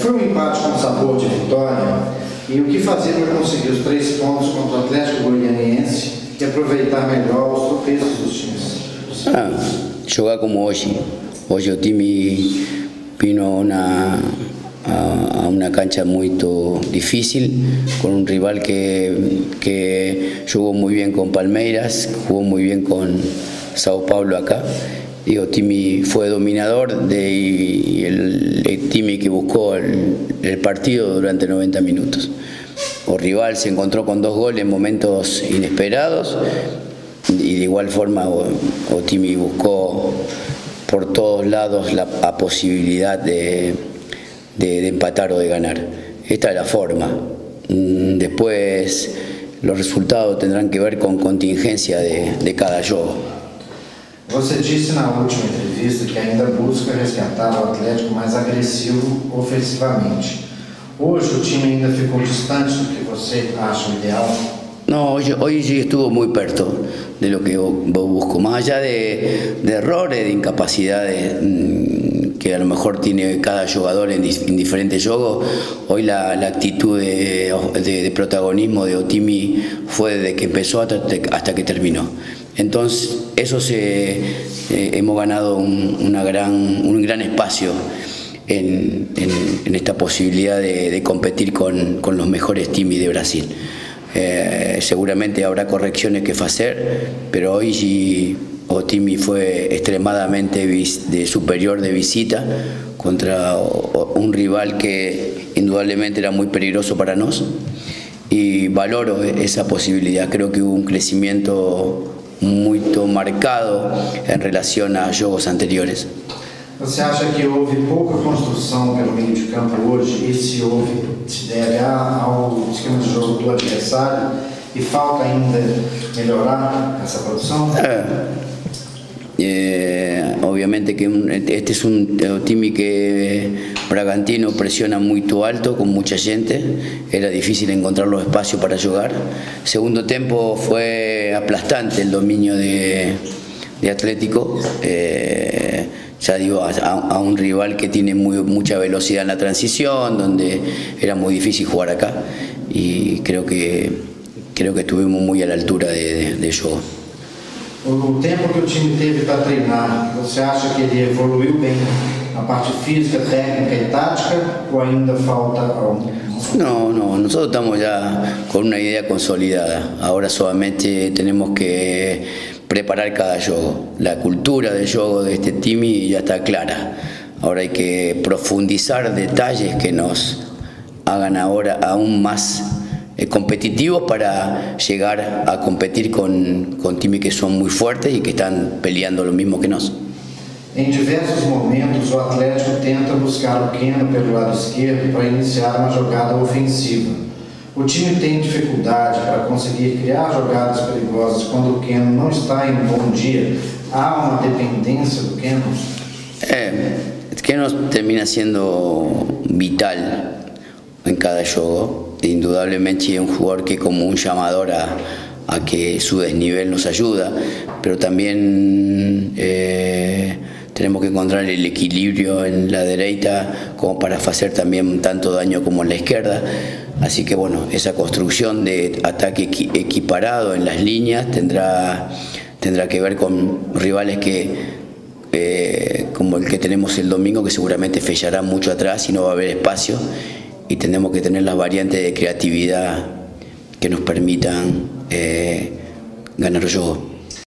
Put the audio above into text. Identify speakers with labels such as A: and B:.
A: Foi um empate com sabor de vitória. E o que fazer para conseguir os 3 pontos contra o Atlético Goianiense e aproveitar melhor os tropeços dos times?
B: Jogar como hoje. Hoje o time vino a una cancha muy difícil, con un rival que jugó muy bien con Palmeiras, jugó muy bien con Sao Paulo acá. Y o time fue dominador y el time que buscó el partido durante 90 minutos. O rival se encontró con 2 goles en momentos inesperados y de igual forma o time buscó por todos lados la posibilidad de empatar o de ganar. Esta es la forma. Después los resultados tendrán que ver con contingencia de cada jogo.
A: Você disse na última entrevista que ainda busca resgatar o Atlético mais agressivo ofensivamente. Hoje o time ainda ficou distante do que você acha ideal?
B: No, hoy sí estuvo muy perto de lo que yo busco, más allá de errores, de incapacidades que a lo mejor tiene cada jugador en diferentes juegos. Hoy la actitud de protagonismo de Otimi fue desde que empezó hasta que terminó. Entonces hemos ganado un gran espacio en esta posibilidad de competir con los mejores timis de Brasil. Seguramente habrá correcciones que hacer, pero hoy sí Otimi fue extremadamente superior de visita contra un rival que indudablemente era muy peligroso para nosotros, y valoro esa posibilidad. Creo que hubo un crecimiento muy marcado en relación a jogos anteriores.
A: Você acha que houve pouca construção pelo meio de campo hoje? E se houve, se deve ao esquema de jogo do adversário e falta ainda melhorar essa produção?
B: Obviamente que este es un time que Bragantino presiona muy alto, con mucha gente. Era difícil encontrar los espacios para jugar. Segundo tiempo fue aplastante el dominio de Atlético. Ya digo, a un rival que tiene mucha velocidad en la transición, donde era muy difícil jugar acá, y creo que estuvimos muy a la altura de juego.
A: O tempo que o time teve para treinar, você acha que ele evoluiu bem na parte física, técnica y táctica, o ainda falta algo?
B: No, nosotros estamos ya con una idea consolidada. Ahora solamente tenemos que preparar cada juego. La cultura del juego de este time ya está clara. Ahora hay que profundizar detalles que nos hagan ahora aún más competitivos para llegar a competir con times que son muy fuertes y que están peleando lo mismo que nosotros.
A: Em diversos momentos, o Atlético tenta buscar o Keno pelo lado esquerdo para iniciar uma jogada ofensiva. O time tem dificuldade para conseguir criar jogadas perigosas quando o Keno não está em um bom dia. Há uma dependência do Keno?
B: Keno termina siendo vital en cada juego. Indudablemente es un jugador que como un llamador a que su desnivel nos ayuda, pero también tenemos que encontrar el equilibrio en la derecha como para hacer también tanto daño como en la izquierda. Así que bueno, esa construcción de ataque equiparado en las líneas tendrá que ver con rivales como el que tenemos el domingo, que seguramente fellará mucho atrás y no va a haber espacio, y tenemos que tener las variantes de creatividad que nos permitan ganar el juego.